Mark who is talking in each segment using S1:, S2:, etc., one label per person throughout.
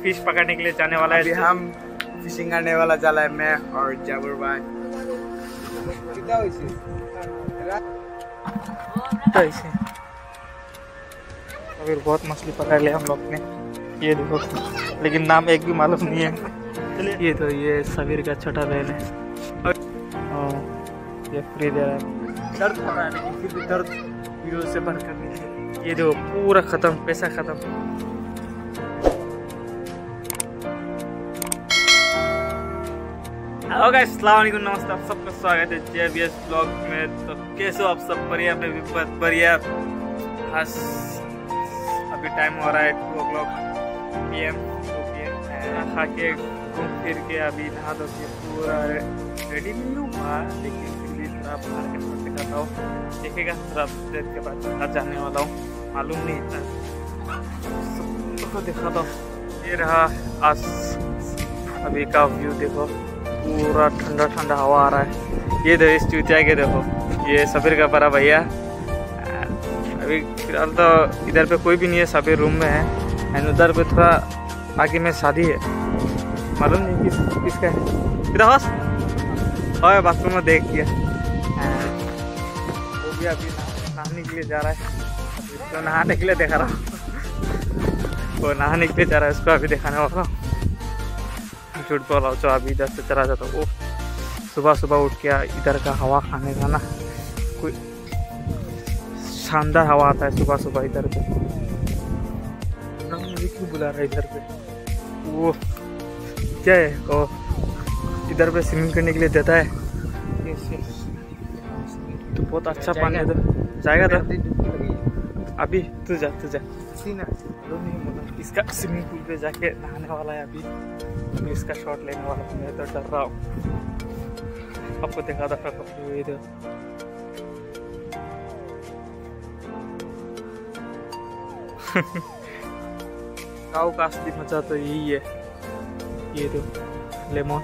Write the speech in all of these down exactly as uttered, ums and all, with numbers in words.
S1: Fish पकड़ने के लिए जाने वाला है।
S2: अभी हम फिशिंग करने वाला जाला है मैं और जाबुर भाई। कितना हुई
S1: तो ऐसे अभी बहुत मछली पकड़ लिया हम लोग ने, ये देखो, लेकिन नाम एक भी मालूम नहीं है। चलिए, ये तो ये सबीर का छोटा बहन है और ये फ्री दे रहा है। दर्द हो रहा है लेकिन फिर भी दर्द वीडियो से बंद करने के। ये देखो पूरा खत्म, पैसा खत्म। हेलो गाइस, अस्सलाम वालेकुम, नमस्ते, आप सबका स्वागत है जे बी एस ब्लॉग में। तो कैसे हो आप सब? बढ़िया, मैं भी बहुत बढ़िया। बस अभी टाइम हो रहा है two o'clock P M two P M खा के घूम फिर के अभी नहा धो के पूरा रेडी नहीं हुआ, लेकिन फिर भी थोड़ा मार्केट में दिखाता हूँ, देखेगा थोड़ा देर के बाद कहाँ जाने वाला हूँ मालूम नहीं इतना, सबको दिखाता हूँ। ये रहा आज अभी का व्यू, देखो पूरा ठंडा ठंडा हवा आ रहा है। ये देखो इस चूतिया के, देखो ये सबीर का बड़ा भैया। अभी फिलहाल तो इधर पे कोई भी नहीं है, सबीर रूम में है एंड उधर पे थोड़ा आगे में शादी है, मालूम नहीं किस किसका है। इधर हंस और बाथरूम में देख किया, वो भी अभी नहाने के लिए जा रहा है। तो नहाने के लिए देखा रहा हूँ, वो नहाने के लिए जा रहा है, उसको अभी दिखाने वाला हूँ। झूठ बोला जो अभी इधर से चला जाता। वो सुबह सुबह उठ के इधर का हवा खाने का ना, कोई शानदार हवा आता है सुबह सुबह इधर पे। मुझे क्यों बुला रहा है इधर पे? वो क्या है, वो इधर पे स्विमिंग करने के लिए देता है, तो बहुत अच्छा पानी है। तो जाएगा तो अभी तू जा तू जा इसका स्विमिंग पूल पे जाके नहाने वाला है। अभी अभी इसका शॉट लेने वाला हूँ, मैं तो डर रहा हूँ। आपको दिखा था कभी इधर काऊ का असली मजा तो यही है। ये तो लेमन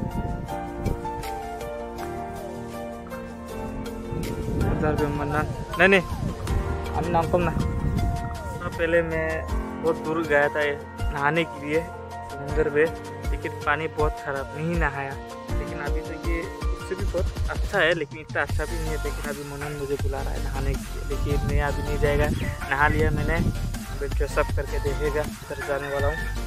S1: उधर भी मन्ना नहीं नहीं हम नाम कम ना। पहले मैं बहुत दूर गया था नहाने के लिए समुंदर पे, लेकिन पानी बहुत खराब, नहीं नहाया। लेकिन अभी तो ये उससे भी बहुत अच्छा है, लेकिन इतना अच्छा भी नहीं है। लेकिन अभी मनन मुझे बुला रहा है नहाने के लिए, लेकिन मैं अभी नहीं जाएगा। नहा लिया मैंने, ड्रेसअप करके देखेगा, उधर जाने वाला हूँ।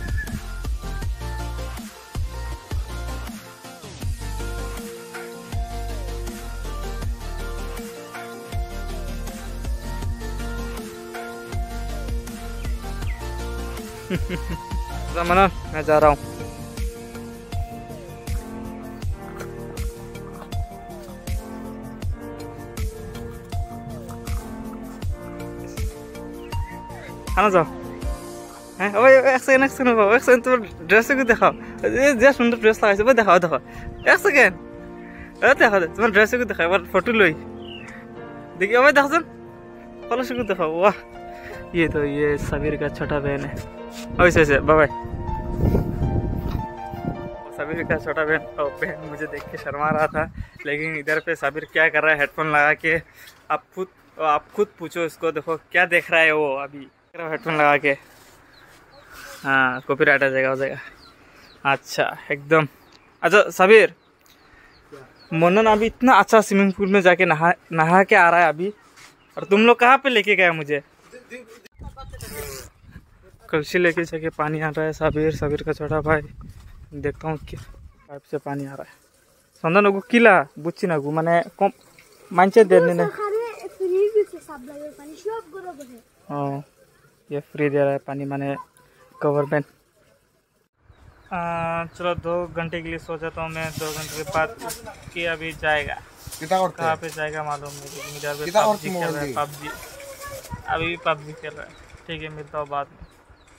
S1: मनन मैं जा रहा हूँ। खाना जाओ हैं? ओए एक सेकंड एक सेकंड एक सेकंड, तुम्हारे ड्रेस को दिखाओ। ये जो सुंदर ड्रेस लगाइছে, वो दिखाओ दिखाओ एक सेकंड, अरे दिखाओ तुम्हारे ड्रेस को दिखाओ, एक फोटो लो देखिए। ओए देखो सुन फॉलो को दिखाओ। वाह, ये तो ये सबीर का छोटा बहन है। वैसे वैसे बाय बाय। सबीर का छोटा बहन और बहन मुझे देख के शर्मा रहा था, लेकिन इधर पे सबीर क्या कर रहा है हेडफोन लगा के। आप खुद आप खुद पूछो इसको, देखो क्या देख रहा है वो अभी हेडफोन लगा के। हाँ, कॉपीराइट आ जाएगा हो जाएगा। अच्छा एकदम। अच्छा सबीर, मनन अभी इतना अच्छा स्विमिंग पूल में जाके नहा नहा के आ रहा है अभी, और तुम लोग कहाँ पे लेके गए मुझे? कलसी लेके जाके पानी आ रहा है। सबीर सबीर का छोटा भाई, देखता हूँ कि पाइप से पानी आ रहा है। संदन नगु किला बुझी नगु माने कम मानचे देने ने। हाँ, ये फ्री दे रहा है पानी, माने गवर्नमेंट। चलो दो घंटे के लिए सोचा था मैं, दो घंटे के बाद कि अभी जाएगा। कहाँ पे जाएगा मालूम नहीं, लेकिन इधर पे पबजी खेल रहा है। पबजी अभी भी पबजी खेल रहा है। ठीक है, मिलता हूँ बाद में।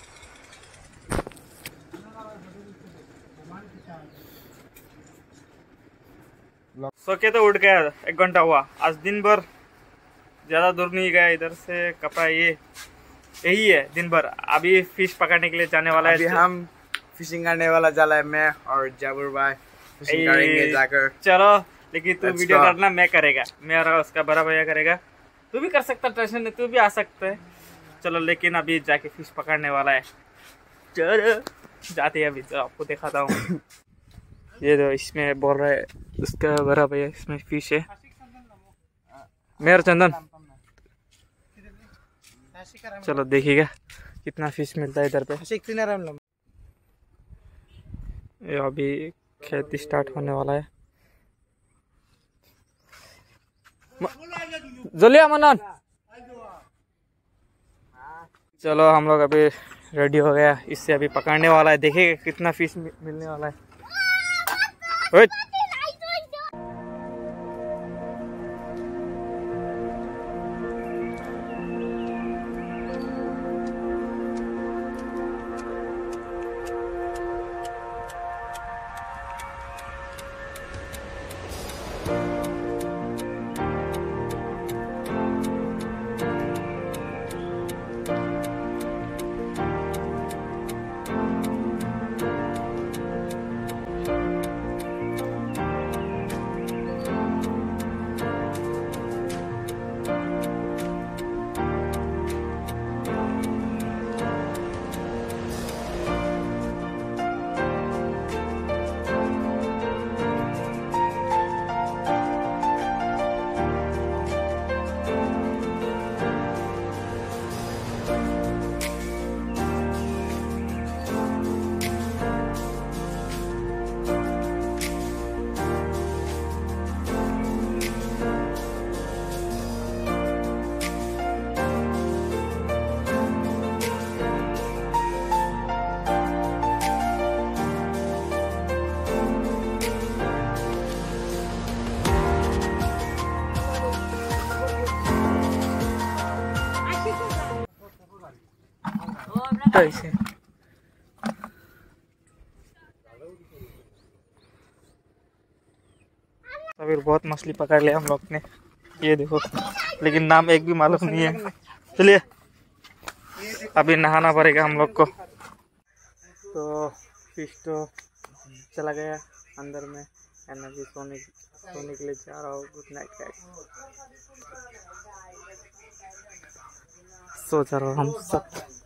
S1: सो के तो उठ गया, एक घंटा हुआ। आज दिन भर ज़्यादा दूर नहीं गया, इधर से कपड़ा ये यही है दिन भर। अभी फिश पकड़ने के लिए जाने वाला है।
S2: अभी हम फिशिंग करने वाला जाला है मैं और जाबुर भाई, फिशिंग करेंगे जाकर।
S1: चलो, लेकिन तू वीडियो करना, मैं करेगा, मेरा उसका बड़ा भैया करेगा। तू भी कर सकता, टेंशन नहीं, तू भी आ सकता है। चलो, लेकिन अभी जाके फिश पकड़ने वाला है। चलो जाते हैं अभी, तो आपको दिखाता हूँ। ये तो इसमें बोल रहा है उसका बड़ा भैया, इसमें फिश है। मेरा चंदन, चलो देखिएगा कितना फिश मिलता है इधर पे। ये अभी खेती स्टार्ट होने वाला है। जलिया मनन, चलो हम लोग अभी रेडी हो गया, इससे अभी पकड़ने वाला है, देखिएगा कितना फिश मिलने वाला है। ओए ऐसे अभी बहुत मछली पकड़ लिया हम लोग ने, ये देखो, लेकिन नाम एक भी मालूम नहीं है। चलिए अभी नहाना पड़ेगा हम लोग को। तो फिश तो चला गया अंदर में, एनर्जी सोने सोने के लिए जा रहा हूँ, गुड नाइट गाइस, सो जा रहा हूँ हम सब।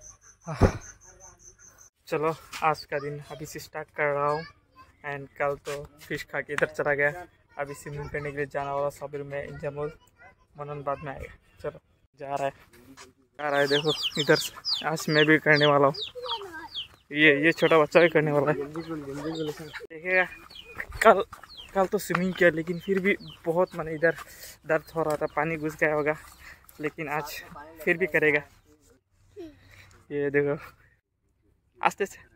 S1: चलो आज का दिन अभी से स्टार्ट कर रहा हूँ, एंड कल तो फिश खा के इधर चला गया, अभी स्विमिंग करने के लिए जाना वाला सबीर में, इंजमोल मनन बाद में आएगा। चलो जा रहा है जा रहा है देखो इधर से, आज मैं भी करने वाला हूँ, ये ये छोटा बच्चा भी करने वाला है। देखिएगा कल कल तो स्विमिंग किया, लेकिन फिर भी बहुत मन इधर दर्द हो रहा था, पानी घुस गया होगा, लेकिन आज फिर भी करेगा। ये देखो आस्ते से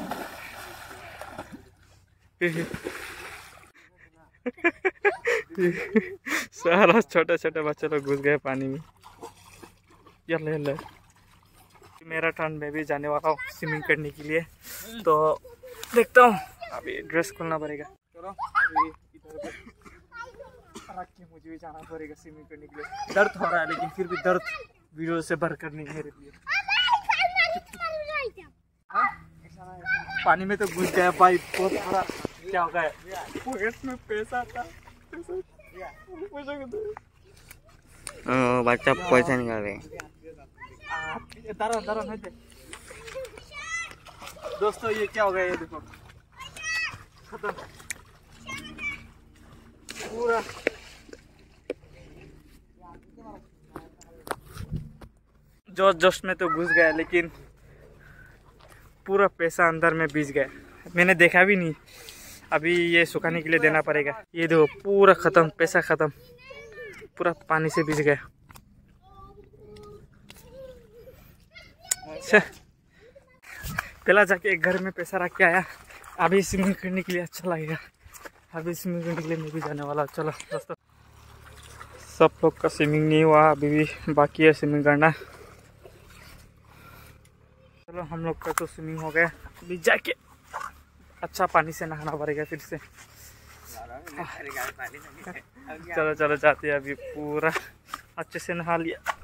S1: सारा छोटा छोटा बच्चा लोग घुस गए पानी में। यल्ला यल्ला मेरा टर्न, में भी जाने वाला हूँ स्विमिंग करने के लिए, तो देखता हूँ, अभी ड्रेस खोलना पड़ेगा। चलो अभी इधर रख के मुझे भी जाना पड़ेगा स्विमिंग करने के लिए। दर्द हो रहा है, लेकिन फिर भी दर्द वीडियो से भर कर नहीं मेरे लिए। पानी में तो घुस गया भाई, बहुत बड़ा क्या हो गया, पॉकेट में पैसा था,
S2: बच्चा पैसा निकाल रहे।
S1: दोस्तों ये क्या हो गया, ये देखो खत्म पूरा। जोश जोश में तो घुस गया, लेकिन पूरा पैसा अंदर में भीज गया, मैंने देखा भी नहीं। अभी ये सुखाने के लिए देना पड़ेगा। ये देखो पूरा खत्म, पैसा खत्म, पूरा पानी से भीज गया। पहला जाके एक घर में पैसा रख के आया, अभी स्विमिंग करने के लिए अच्छा लगेगा। अभी स्विमिंग करने के लिए मैं भी जाने वाला। चलो दोस्तों, सब लोग का स्विमिंग नहीं हुआ, अभी भी बाकी है स्विमिंग करना। चलो हम लोग का तो स्विमिंग हो गया, अभी जाके अच्छा पानी से नहाना पड़ेगा फिर से। चलो चलो जाते हैं, अभी पूरा अच्छे से नहा लिया।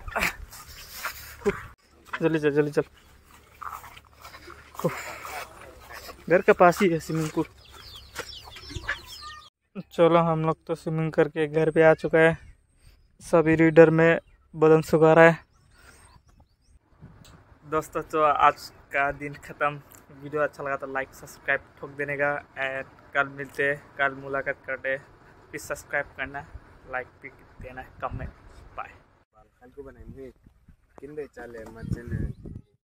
S1: जल्दी चल जल्दी चल, घर के पास ही है स्विमिंग पूल। चलो हम लोग तो स्विमिंग करके घर पे आ चुका है, सभी रीडर में बदन सुखा रहा है। दोस्तों तो आज का दिन ख़त्म, वीडियो अच्छा लगा तो लाइक सब्सक्राइब ठोक देने का। एंड कल मिलते, कल मुलाकात करते, प्लीज सब्सक्राइब करना, लाइक भी देना, comment. Bye.
S2: Bakal ko ba na yung hit? Kinday chale, matchen